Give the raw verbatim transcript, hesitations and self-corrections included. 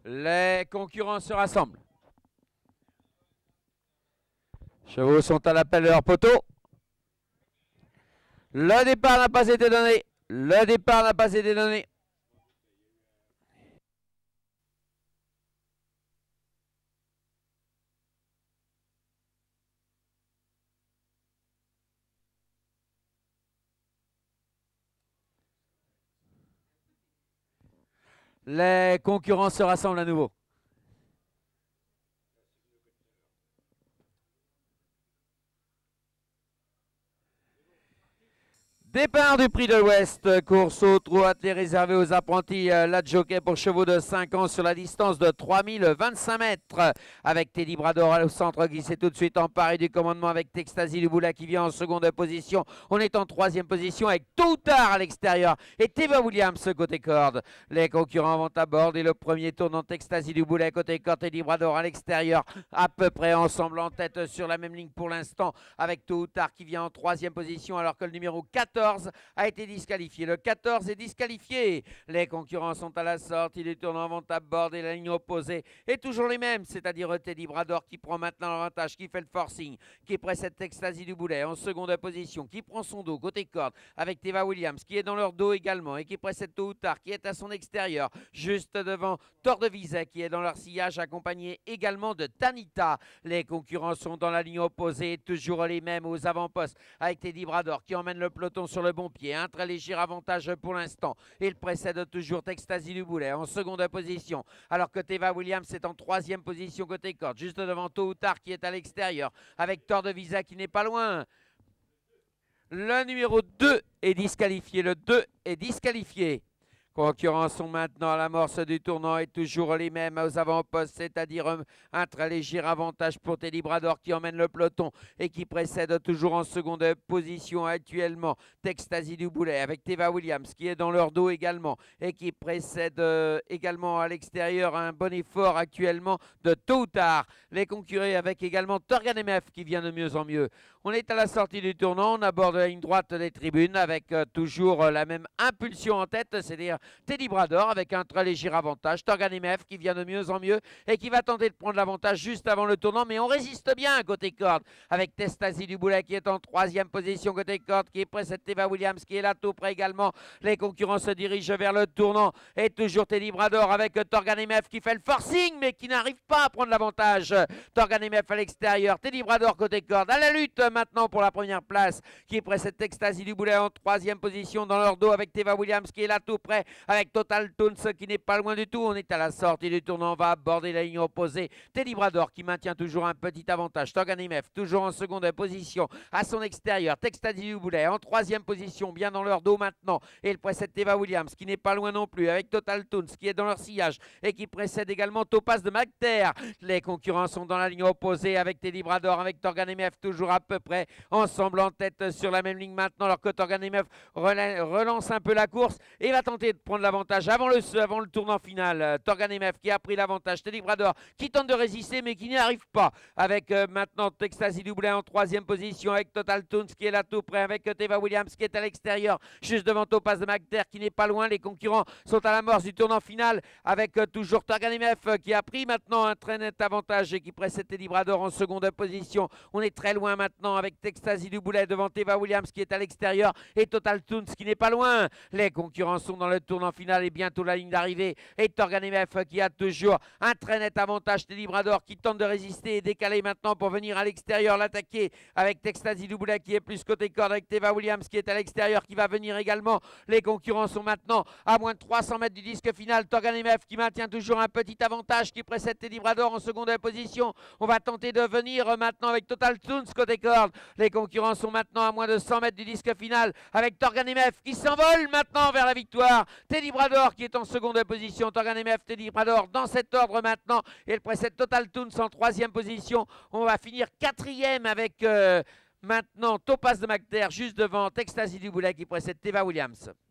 Les concurrents se rassemblent. Chevaux sont à l'appel de leur poteau. Le départ n'a pas été donné. Le départ n'a pas été donné. Les concurrents se rassemblent à nouveau. Départ du prix de l'Ouest, course au trot attelé réservé aux apprentis. La jockey pour chevaux de cinq ans sur la distance de trois mille vingt-cinq mètres. Avec Teddy Brador au centre qui s'est tout de suite emparé du commandement avec Textasy Duboula qui vient en seconde position. On est en troisième position avec Tôt ou Tard à l'extérieur et Teva Williams côté corde. Les concurrents vont aborder le premier tournant. Textasy Duboula côté corde, Teddy Brador à l'extérieur. À peu près ensemble en tête sur la même ligne pour l'instant avec Tôt ou Tard qui vient en troisième position alors que le numéro quatorze a été disqualifié. Le quatorze est disqualifié. Les concurrents sont à la sortie du tournant, vont aborder la ligne opposée. Et toujours les mêmes, c'est-à-dire Teddy Brador qui prend maintenant l'avantage, qui fait le forcing, qui précède Textasy Duboula en seconde position, qui prend son dos côté corde avec Teva Williams qui est dans leur dos également et qui précède Tôt ou Tard qui est à son extérieur, juste devant Tord de Visa qui est dans leur sillage accompagné également de Tanita. Les concurrents sont dans la ligne opposée, toujours les mêmes aux avant-postes avec Teddy Brador qui emmène le peloton sur le bon pied. Un très léger avantage pour l'instant. Il précède toujours Textasy Duboula en seconde position. Alors que Teva Williams est en troisième position côté corde. Juste devant Tôt ou Tard qui est à l'extérieur. Avec Tord de Visa qui n'est pas loin. Le numéro deux est disqualifié. Le deux est disqualifié. Concurrents sont maintenant à l'amorce du tournant et toujours les mêmes aux avant-postes, c'est-à-dire un, un très léger avantage pour Teddy Brador qui emmène le peloton et qui précède toujours en seconde position actuellement Textasy Duboula avec Teva Williams qui est dans leur dos également et qui précède euh, également à l'extérieur un bon effort actuellement de Tôt ou Tard. Les concurrents avec également Torgan M F qui vient de mieux en mieux. On est à la sortie du tournant, on aborde la ligne droite des tribunes avec euh, toujours euh, la même impulsion en tête, c'est-à-dire Teddy Brador avec un très léger avantage. Torgan M F qui vient de mieux en mieux et qui va tenter de prendre l'avantage juste avant le tournant. Mais on résiste bien côté corde avec Textasy Duboula qui est en troisième position côté corde, qui est précède Teva Williams qui est là tout près également. Les concurrents se dirigent vers le tournant et toujours Teddy Brador avec Torgan M F qui fait le forcing mais qui n'arrive pas à prendre l'avantage. Torgan M F à l'extérieur. Teddy Brador côté corde à la lutte maintenant pour la première place qui précède Textasy Duboula en troisième position dans leur dos avec Teva Williams qui est là tout près avec Total Toons qui n'est pas loin du tout. On est à la sortie du tournant, on va aborder la ligne opposée. Teddy Brador qui maintient toujours un petit avantage. Torgan M F toujours en seconde position à son extérieur. Textasy Duboula en troisième position, bien dans leur dos maintenant. Et il précède Teva Williams qui n'est pas loin non plus avec Total Toons qui est dans leur sillage et qui précède également Topaz de Magter. Les concurrents sont dans la ligne opposée avec Teddy Brador, avec Torgan M F toujours à peu près ensemble en tête sur la même ligne maintenant alors que Torgan M F relance un peu la course et va tenter de prendre l'avantage avant le, avant le tournant final. Torgan M F qui a pris l'avantage. Teddy Brador qui tente de résister mais qui n'y arrive pas. Avec euh, maintenant Textasy Duboula en troisième position avec Total Toons qui est là tout près avec Teva Williams qui est à l'extérieur juste devant Topaz de Magter qui n'est pas loin. Les concurrents sont à l'amorce du tournant final avec euh, toujours Torgan M F euh, qui a pris maintenant un très net avantage et qui précède Teddy Brador en seconde position. On est très loin maintenant avec Textasy Duboula devant Teva Williams qui est à l'extérieur et Total Toons qui n'est pas loin. Les concurrents sont dans le tournant final et bientôt la ligne d'arrivée. Et Torgan M F qui a toujours un très net avantage. Teddy Brador qui tente de résister et décaler maintenant pour venir à l'extérieur l'attaquer avec Textasy Duboula qui est plus côté corde avec Teva Williams qui est à l'extérieur qui va venir également. Les concurrents sont maintenant à moins de trois cents mètres du disque final. Torgan M F qui maintient toujours un petit avantage qui précède Teddy Brador en seconde position. On va tenter de venir maintenant avec Total Toons côté corde. Les concurrents sont maintenant à moins de cent mètres du disque final avec Torgan M F qui s'envole maintenant vers la victoire. Teddy Brador qui est en seconde position. Torgan M F, Teddy Brador dans cet ordre maintenant. Et il précède Total Toons en troisième position. On va finir quatrième avec euh, maintenant Topaz de Magter juste devant Textasy Duboula qui précède Teva Williams.